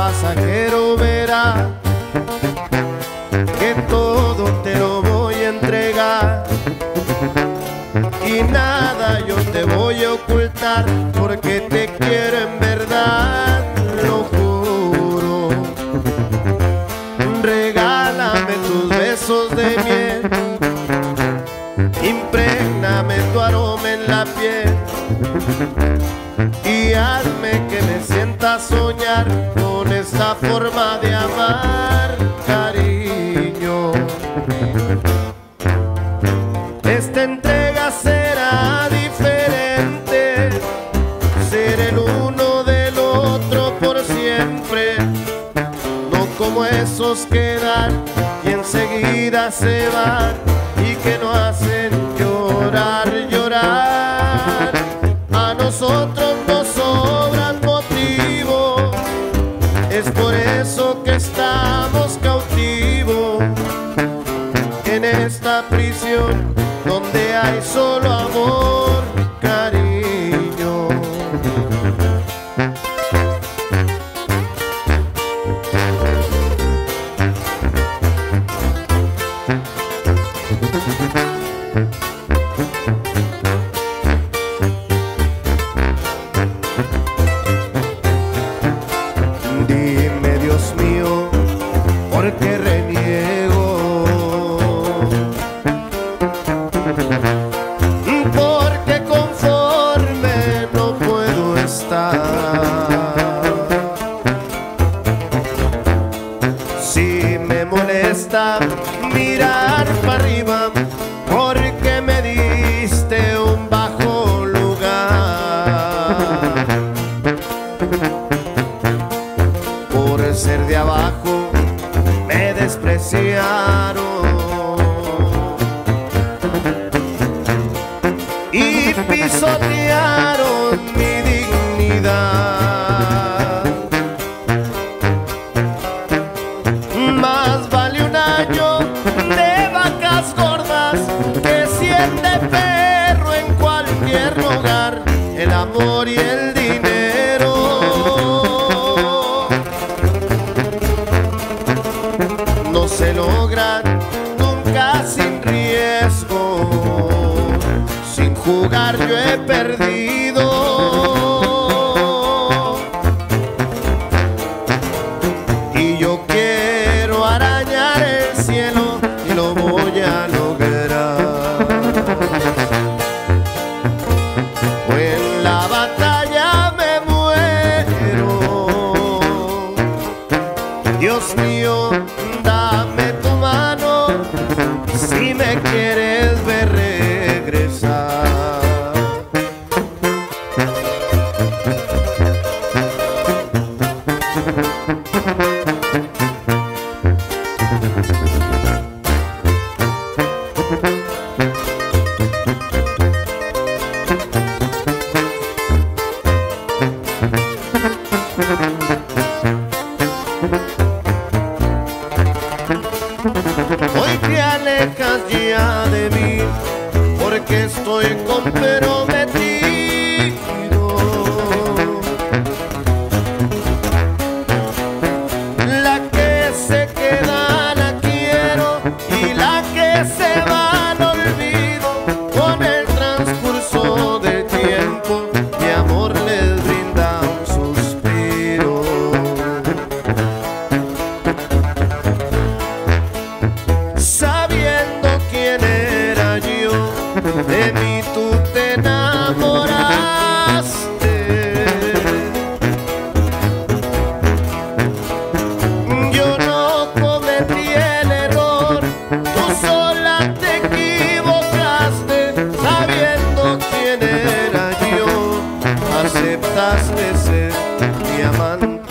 pasajero verá que todo te lo voy a entregar y nada yo te voy a ocultar, porque te quiero en verdad, lo juro. Regálame tus besos de miel, imprégname tu aroma en la piel y hazme que me sienta soñar con esta forma de amar, cariño. Esta entrega será diferente, ser el uno del otro por siempre, no como esos que dan y enseguida se van y que no hacen llorar, llorar. A nosotros nos sobran motivos, es por eso que estamos cautivos en esta prisión donde hay solo amor, cariño. Dime, Dios mío, ¿por qué reniego? Porque conforme no puedo estar. Si me molesta mirar para arriba, porque me diste un bajo lugar. Por ser de abajo me despreciaron y pisotearon mi dignidad. Más vale un año de vacas gordas que 100 de perro en cualquier lugar. El amor y el dinero no se logran nunca sin riesgo. Sin jugar yo he perdido y yo quiero arañar el cielo y lo voy a lograr. O en la batalla me muero. Dios mío, dame tu mano si me quieres ver regresar. Hoy te alejas ya de mí porque estoy comprometido. La que se queda la quiero y la que se va al olvido. Con el transcurso del tiempo mi amor les brinda un suspiro. Sabiendo quién era yo, de mí tú te enamoraste. Yo no cometí el error, tú sola te equivocaste. Sabiendo quién era yo, aceptaste ser mi amante.